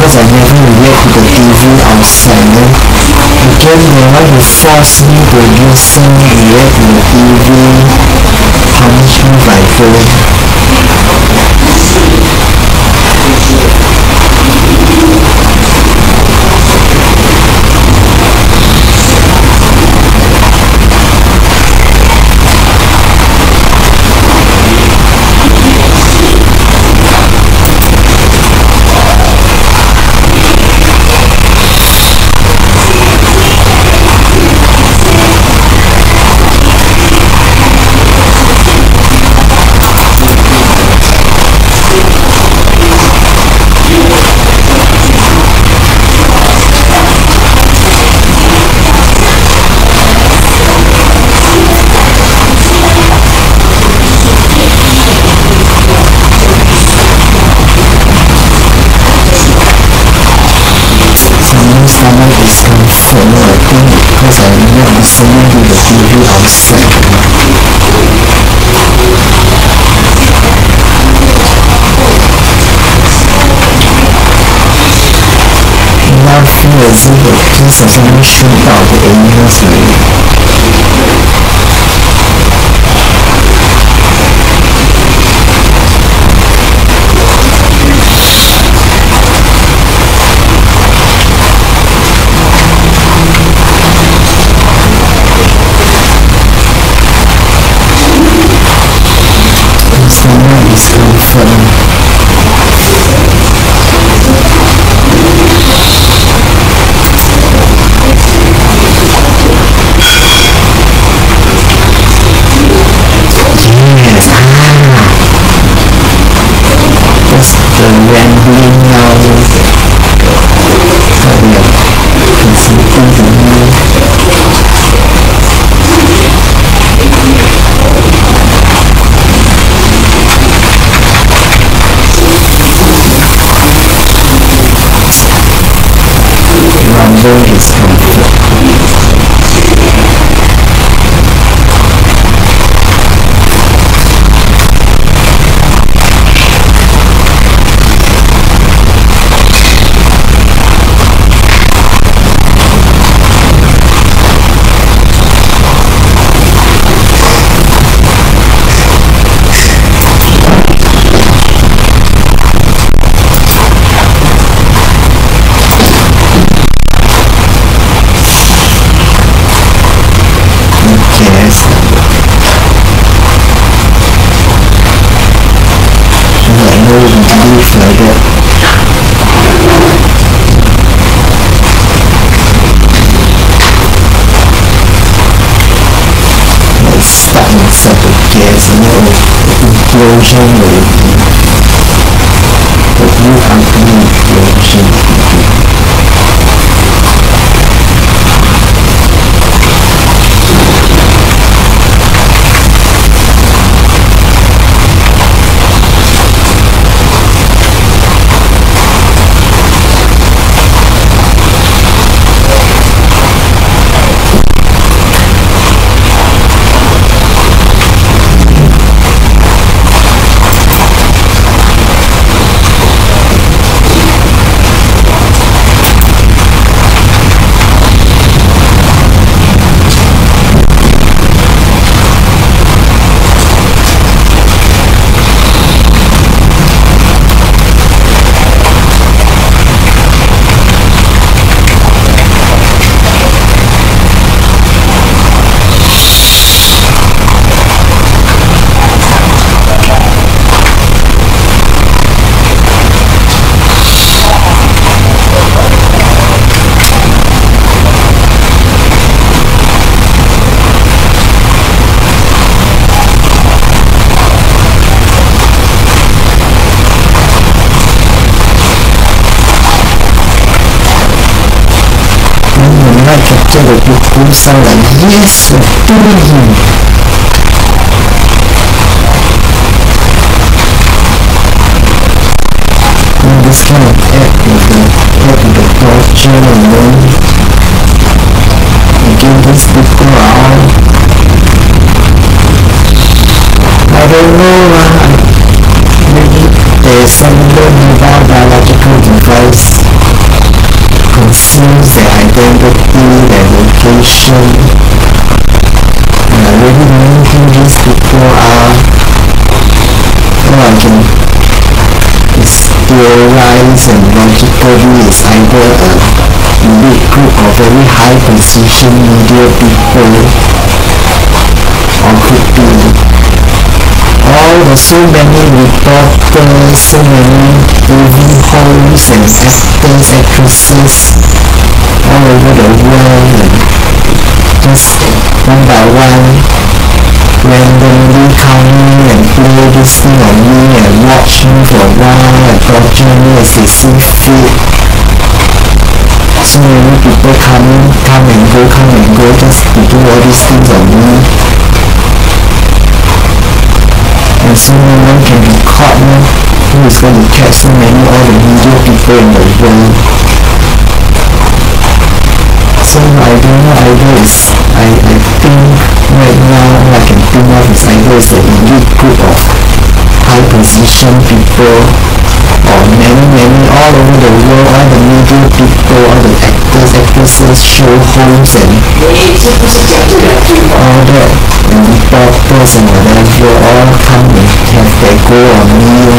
because I never react to the TV outside. Again, they want to force me to listen, react to the TV, punish me by phone. Stomach discomfort, no, I think because I'm not listening to the TV outside. Now feel as if a piece of something shoot out the animals already. Stomach discomfort. That's the rambling now that we are presenting to you. Rumble discomfort. Like that. It's starting inside the gas, you know, implosion already. The blue company implosion. Might capture the beautiful sound like yes, doing. And this kind of app with the torture and then again these people are, I don't know, maybe there is some mobile biological device identity, their location. And I really don't know who these people are. All I can theorize and logically is either a elite group of very high position media people, or could be all the so many reporters, so many TV hosts and actors, actresses all over the world, and just one by one randomly come in and play this thing on me and watch me for a while and torture me as they see fit. So many people come and go just to do all these things on me. And so no one can be caught, no? Who is going to catch so many, all the media people in the world? So I don't know, either is, I think right now all I can think of is either is the elite group of high position people, or many all over the world, all the media people, all the actors, actresses, show hosts and all that, and reporters and whatever, all come and have their go on me.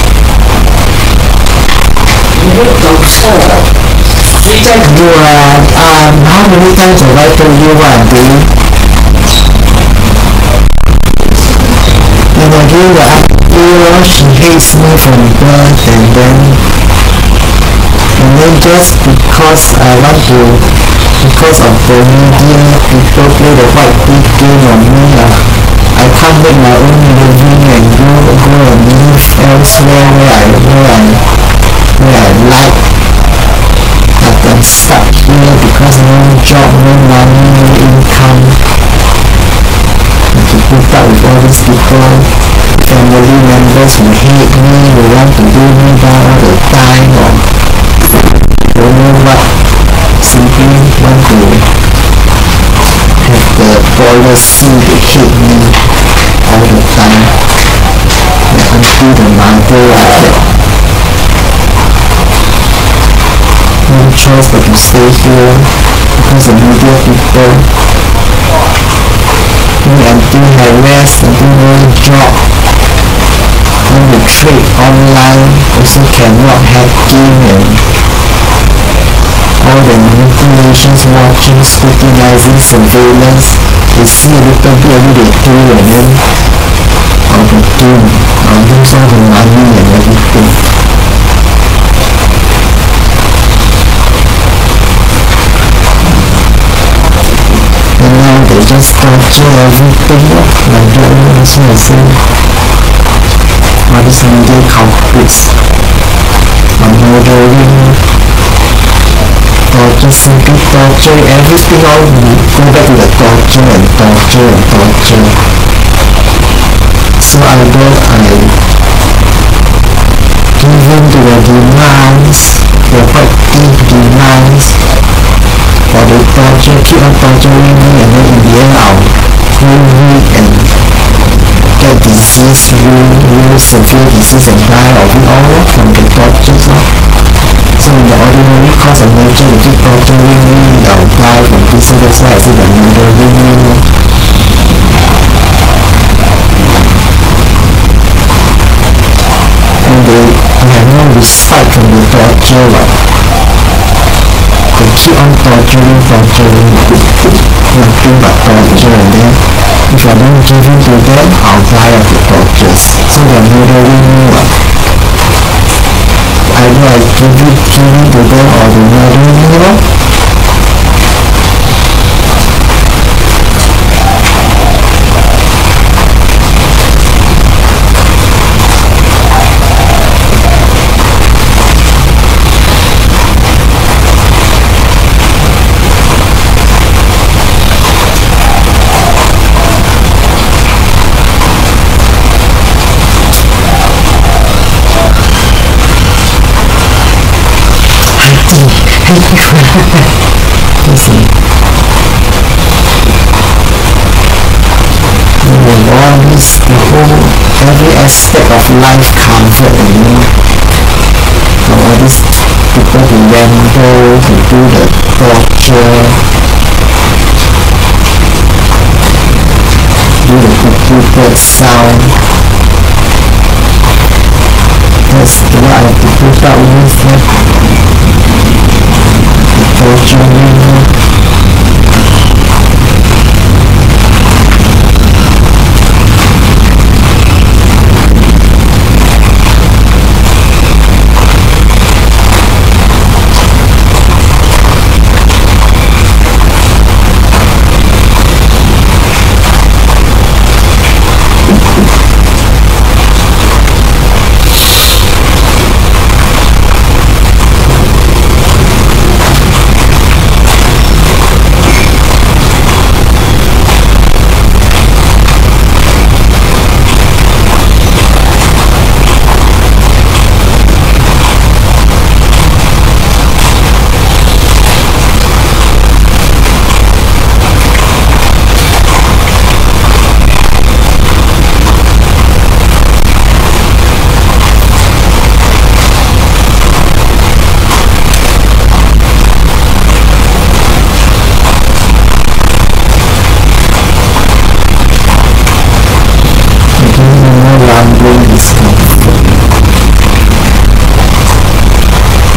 How many times have I told you what I'm doing? And again, the actor, she hates me from birth, and then just because because of the media, people play the white big game on me, I can't make my own living and go and live elsewhere where I like. But I'm stuck here because no job, no money, no income. To put up with all these people, family members who hate me, who want to do me down all the time, or don't know what, simply want to have the policy to hate me all the time, until the mother like that. No choice but to stay here because the media people until harassed, until no job. When we trade online, also cannot hacking and all the manipulations, watching, scrutinizing, surveillance. They see a little bit of what they do and then I'll be doomed. I'll lose all the money and everything. And now they just torture everything, like that, that's what I say. All these media culprits are murdering, torture, simply torture, everything, all go back to the torture and torture and torture. So either I give in to the demands, the quite deep demands, or they torture, keep on torturing me, and then in the end I'll go weak and get disease, real severe disease, and die of it all from the tortures. So in the ordinary course of nature, they keep torturing me, I'll die from this, so that's why I say they're murdering me. And they have no respite from the torture. They keep on torturing, nothing but torture, and then if I don't give in to them, I'll die of the tortures. So they're murdering me. Either I give in to them or they murder me. Listen, with all this, every aspect of life covered, from all this people who ramble, who do the torture, do the cuckoo bird sound. That's what I have to put up with, the torturing.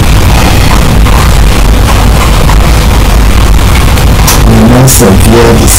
Severe discomfort.